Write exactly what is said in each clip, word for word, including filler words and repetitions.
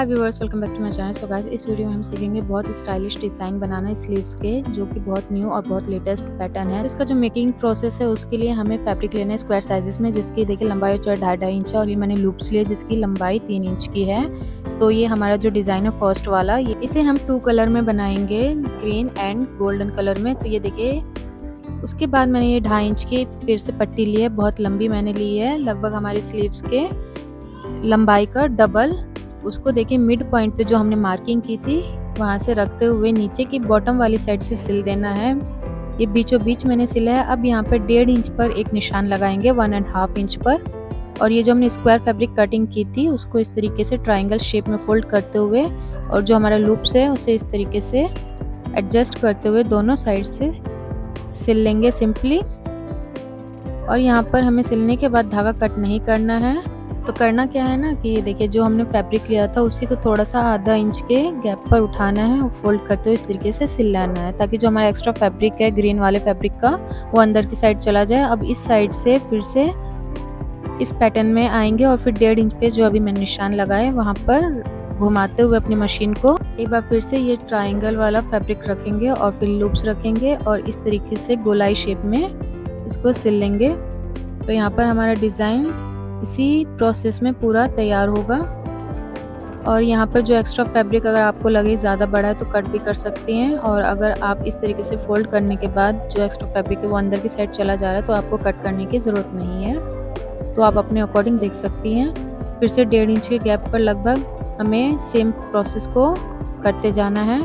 Hi viewers, welcome back to my channel. So guys, इस video में हम सीखेंगे बहुत स्टाइलिश डिज़ाइन बनाना स्लीव्स के, जो कि बहुत न्यू और बहुत लेटेस्ट पैटर्न है। तो इसका जो मेकिंग प्रोसेस है उसके लिए हमें फैब्रिक लेना है स्क्वायर साइजेस में, जिसकी देखिए लंबाई और चौड़ाई ढाई ढाई इंच है, और ये मैंने लूप्स लिए जिसकी लंबाई तीन इंच की है। तो ये हमारा जो डिज़ाइन है फर्स्ट वाला, ये इसे हम टू कलर में बनाएंगे, ग्रीन एंड गोल्डन कलर में। तो ये देखिए, उसके बाद मैंने ये ढाई इंच की फिर से पट्टी ली है, बहुत लंबी मैंने ली है, लगभग हमारी स्लीव्स के लंबाई का डबल। उसको देखिए मिड पॉइंट पे जो हमने मार्किंग की थी वहाँ से रखते हुए नीचे की बॉटम वाली साइड से सिल देना है। ये बीचों बीच मैंने सिला है। अब यहाँ पर डेढ़ इंच पर एक निशान लगाएंगे, वन एंड हाफ इंच पर। और ये जो हमने स्क्वायर फैब्रिक कटिंग की थी उसको इस तरीके से ट्राइंगल शेप में फोल्ड करते हुए, और जो हमारा लूप्स है उसे इस तरीके से एडजस्ट करते हुए दोनों साइड से सिल लेंगे सिंपली। और यहाँ पर हमें सिलने के बाद धागा कट नहीं करना है। तो करना क्या है ना कि ये देखिए, जो हमने फैब्रिक लिया था उसी को थोड़ा सा आधा इंच के गैप पर उठाना है और फोल्ड करते हुए इस तरीके से सिल लेना है, ताकि जो हमारा एक्स्ट्रा फैब्रिक है ग्रीन वाले फैब्रिक का वो अंदर की साइड चला जाए। अब इस साइड से फिर से इस पैटर्न में आएंगे और फिर डेढ़ इंच पे जो अभी मैंने निशान लगाए वहाँ पर घुमाते हुए अपनी मशीन को एक बार फिर से ये ट्राइंगल वाला फैब्रिक रखेंगे और फिर लूप्स रखेंगे और इस तरीके से गोलाई शेप में इसको सिल लेंगे। तो यहाँ पर हमारा डिज़ाइन इसी प्रोसेस में पूरा तैयार होगा। और यहाँ पर जो एक्स्ट्रा फैब्रिक अगर आपको लगे ज़्यादा बड़ा है तो कट भी कर सकती हैं, और अगर आप इस तरीके से फोल्ड करने के बाद जो एक्स्ट्रा फैब्रिक है वो अंदर की साइड चला जा रहा है तो आपको कट करने की ज़रूरत नहीं है। तो आप अपने अकॉर्डिंग देख सकती हैं। फिर से डेढ़ इंच के गैप पर लगभग हमें सेम प्रोसेस को करते जाना है।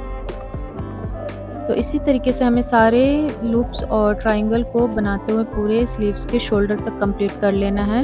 तो इसी तरीके से हमें सारे लूप्स और ट्रायंगल को बनाते हुए पूरे स्लीव्स के शोल्डर तक कंप्लीट कर लेना है।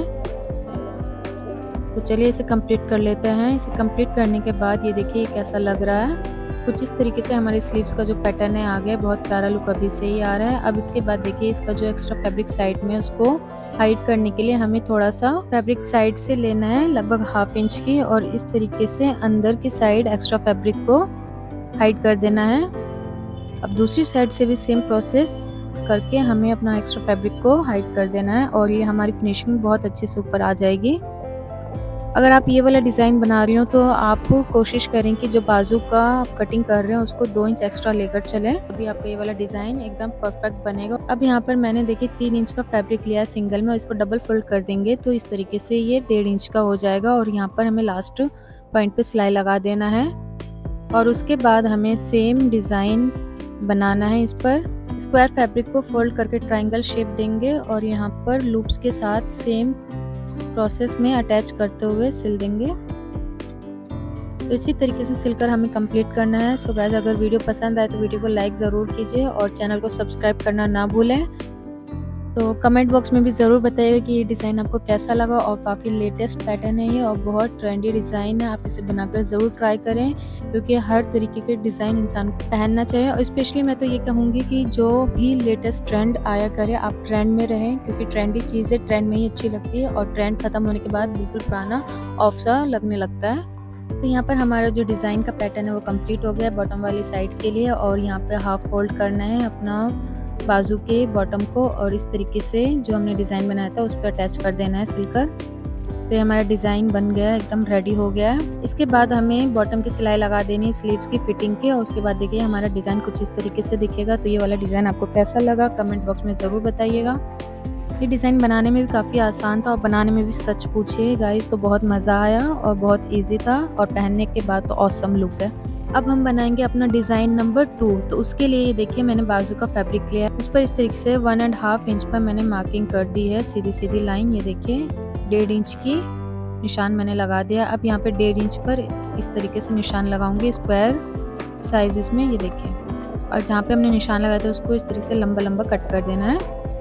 तो चलिए इसे कंप्लीट कर लेते हैं। इसे कंप्लीट करने के बाद ये देखिए कैसा लग रहा है। कुछ इस तरीके से हमारे स्लीव्स का जो पैटर्न है आ गया, बहुत प्यारा लुक अभी से ही आ रहा है। अब इसके बाद देखिए, इसका जो एक्स्ट्रा फैब्रिक साइड में उसको हाइड करने के लिए हमें थोड़ा सा फैब्रिक साइड से लेना है, लगभग हाफ इंच की, और इस तरीके से अंदर की साइड एक्स्ट्रा फैब्रिक को हाइड कर देना है। अब दूसरी साइड से भी सेम प्रोसेस करके हमें अपना एक्स्ट्रा फैब्रिक को हाइड कर देना है, और ये हमारी फिनिशिंग बहुत अच्छे से ऊपर आ जाएगी। अगर आप ये वाला डिज़ाइन बना रही हो तो आप कोशिश करें कि जो बाजू का आप कटिंग कर रहे हैं उसको दो इंच एक्स्ट्रा लेकर चलें, अभी आपका ये वाला डिज़ाइन एकदम परफेक्ट बनेगा। अब यहाँ पर मैंने देखिए तीन इंच का फैब्रिक लिया है सिंगल में, और इसको डबल फोल्ड कर देंगे तो इस तरीके से ये डेढ़ इंच का हो जाएगा। और यहाँ पर हमें लास्ट पॉइंट पे सिलाई लगा देना है, और उसके बाद हमें सेम डिज़ाइन बनाना है। इस पर स्क्वायर फैब्रिक को फोल्ड करके ट्रायंगल शेप देंगे और यहाँ पर लूप्स के साथ सेम प्रोसेस में अटैच करते हुए सिल देंगे। तो इसी तरीके से सिलकर हमें कंप्लीट करना है। सो गाइस, अगर वीडियो पसंद आए तो वीडियो को लाइक ज़रूर कीजिए और चैनल को सब्सक्राइब करना ना भूलें। तो कमेंट बॉक्स में भी ज़रूर बताइएगा कि ये डिज़ाइन आपको कैसा लगा, और काफ़ी लेटेस्ट पैटर्न है ये और बहुत ट्रेंडी डिज़ाइन है। आप इसे बनाकर ज़रूर ट्राई करें, क्योंकि हर तरीके के डिज़ाइन इंसान को पहनना चाहिए। और स्पेशली मैं तो ये कहूँगी कि जो भी लेटेस्ट ट्रेंड आया करे आप ट्रेंड में रहें, क्योंकि ट्रेंडी चीज़ें ट्रेंड में ही अच्छी लगती है, और ट्रेंड ख़त्म होने के बाद बिल्कुल पुराना ऑफ सा लगने लगता है। तो यहाँ पर हमारा जो डिज़ाइन का पैटर्न है वो कंप्लीट हो गया बॉटम वाली साइड के लिए, और यहाँ पर हाफ फोल्ड करना है अपना बाजू के बॉटम को, और इस तरीके से जो हमने डिज़ाइन बनाया था उस पर अटैच कर देना है सिलकर। तो ये हमारा डिज़ाइन बन गया, एकदम रेडी हो गया है। इसके बाद हमें बॉटम की सिलाई लगा देनी है स्लीव्स की फिटिंग की, और उसके बाद देखिए हमारा डिज़ाइन कुछ इस तरीके से दिखेगा। तो ये वाला डिज़ाइन आपको कैसा लगा कमेंट बॉक्स में ज़रूर बताइएगा। ये डिज़ाइन बनाने में भी काफ़ी आसान था, और बनाने में भी सच पूछिए गाइस तो बहुत मज़ा आया और बहुत ईजी था, और पहनने के बाद तो ऑसम लुक है। अब हम बनाएंगे अपना डिज़ाइन नंबर टू। तो उसके लिए ये देखिए, मैंने बाजू का फैब्रिक लिया है, उस पर इस तरीके से वन एंड हाफ इंच पर मैंने मार्किंग कर दी है, सीधी सीधी लाइन। ये देखिए डेढ़ इंच की निशान मैंने लगा दिया। अब यहाँ पे डेढ़ इंच पर इस तरीके से निशान लगाऊंगी स्क्वायर साइजेस में, ये देखिए। और जहाँ पे हमने निशान लगाया था उसको इस तरीके से लंबा लंबा कट कर देना है।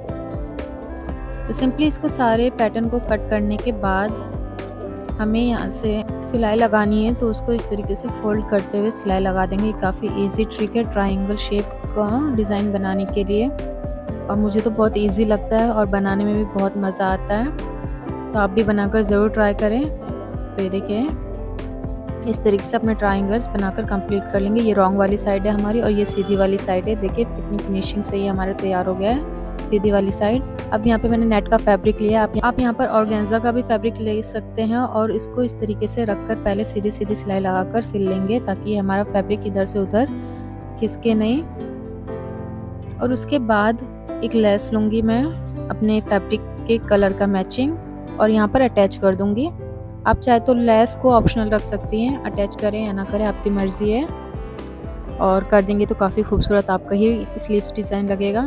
तो सिंपली इसको सारे पैटर्न को कट करने के बाद हमें यहाँ से सिलाई लगानी है, तो उसको इस तरीके से फोल्ड करते हुए सिलाई लगा देंगे। काफ़ी इजी ट्रिक है ट्रायंगल शेप का डिज़ाइन बनाने के लिए, और मुझे तो बहुत इजी लगता है और बनाने में भी बहुत मज़ा आता है। तो आप भी बनाकर ज़रूर ट्राई करें। तो ये देखिए इस तरीके से अपने ट्रायंगल्स बनाकर कंप्लीट कर लेंगे। ये रॉन्ग वाली साइड है हमारी, और ये सीधी वाली साइड है। देखिए कितनी फिनिशिंग से ये हमारा तैयार हो गया है सीधी वाली साइड। अब यहाँ पे मैंने नेट का फैब्रिक लिया। आप आप यहाँ पर ऑर्गेन्जा का भी फैब्रिक ले सकते हैं और इसको इस तरीके से रखकर पहले सीधी सीधी सिलाई लगाकर सिल लेंगे ताकि हमारा फैब्रिक इधर से उधर खिसके नहीं। और उसके बाद एक लेस लूँगी मैं अपने फैब्रिक के कलर का मैचिंग और यहाँ पर अटैच कर दूँगी। आप चाहे तो लेस को ऑप्शनल रख सकती हैं, अटैच करें या ना करें आपकी मर्ज़ी है। और कर देंगे तो काफ़ी खूबसूरत आपका ही स्लीव्स डिज़ाइन लगेगा।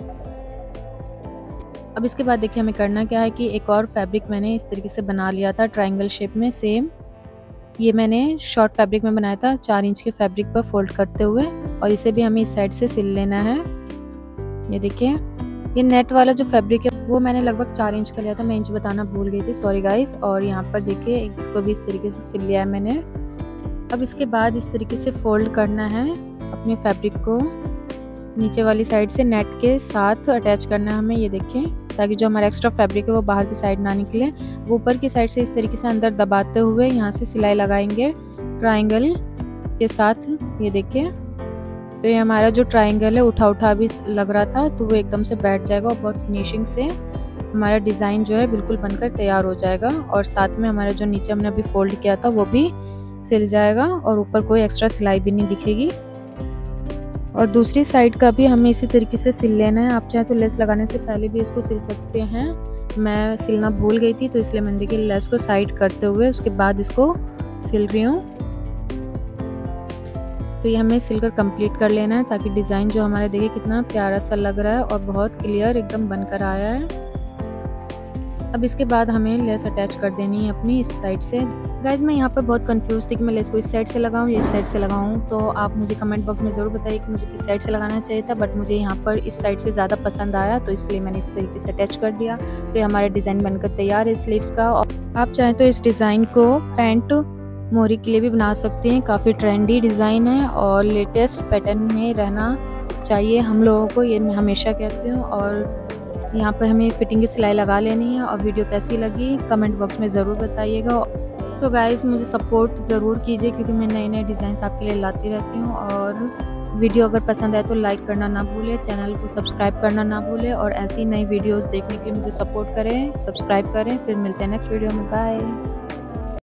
अब इसके बाद देखिए हमें करना क्या है कि एक और फैब्रिक मैंने इस तरीके से बना लिया था ट्रायंगल शेप में सेम। ये मैंने शॉर्ट फैब्रिक में बनाया था चार इंच के फैब्रिक पर फोल्ड करते हुए, और इसे भी हमें इस साइड से सिल लेना है। ये देखिए ये नेट वाला जो फैब्रिक है वो मैंने लगभग चार इंच का लिया था, मैं इंच बताना भूल गई थी, सॉरी गाइस। और यहाँ पर देखिए इसको भी इस तरीके से सिल लिया है मैंने। अब इसके बाद इस तरीके से फोल्ड करना है अपने फैब्रिक को, नीचे वाली साइड से नेट के साथ अटैच करना है हमें। ये देखिए ताकि जो हमारा एक्स्ट्रा फैब्रिक है वो बाहर की साइड ना निकले। वो ऊपर की साइड से इस तरीके से अंदर दबाते हुए यहाँ से सिलाई लगाएंगे ट्रायंगल के साथ। ये देखिए तो ये हमारा जो ट्रायंगल है उठा उठा भी लग रहा था तो वो एकदम से बैठ जाएगा और बहुत फिनिशिंग से हमारा डिज़ाइन जो है बिल्कुल बनकर तैयार हो जाएगा। और साथ में हमारा जो नीचे हमने अभी फोल्ड किया था वो भी सिल जाएगा और ऊपर कोई एक्स्ट्रा सिलाई भी नहीं दिखेगी। और दूसरी साइड का भी हमें इसी तरीके से सिल लेना है। आप चाहे तो लेस लगाने से पहले भी इसको सिल सकते हैं, मैं सिलना भूल गई थी तो इसलिए मैंने देखिए लेस को साइड करते हुए उसके बाद इसको सिल रही हूँ। तो ये हमें सिलकर कंप्लीट कर लेना है ताकि डिज़ाइन जो हमारा देखिए कितना प्यारा सा लग रहा है और बहुत क्लियर एकदम बनकर आया है। अब इसके बाद हमें लेस अटैच कर देनी है अपनी इस साइड से। गाइज मैं यहाँ पर बहुत कंफ्यूज थी कि मैं लेस को इस साइड से लगाऊं या इस साइड से लगाऊं, तो आप मुझे कमेंट बॉक्स में ज़रूर बताइए कि मुझे किस साइड से लगाना चाहिए था। बट मुझे यहाँ पर इस साइड से ज़्यादा पसंद आया तो इसलिए मैंने इस तरीके से अटैच कर दिया। तो ये हमारा डिज़ाइन बनकर तैयार है स्लीव्स का। आप चाहें तो इस डिज़ाइन को पैंट मोरी के लिए भी बना सकते हैं, काफ़ी ट्रेंडी डिज़ाइन है और लेटेस्ट पैटर्न में रहना चाहिए हम लोगों को, ये मैं हमेशा कहती हूँ। और यहाँ पर हमें फिटिंग की सिलाई लगा लेनी है। और वीडियो कैसी लगी कमेंट बॉक्स में ज़रूर बताइएगा। सो गाइस मुझे सपोर्ट ज़रूर कीजिए क्योंकि मैं नए नए डिज़ाइंस आपके लिए लाती रहती हूँ। और वीडियो अगर पसंद आए तो लाइक करना ना भूलें, चैनल को सब्सक्राइब करना ना भूलें और ऐसी नई वीडियोस देखने के लिए मुझे सपोर्ट करें, सब्सक्राइब करें। फिर मिलते हैं नेक्स्ट वीडियो में, बाय।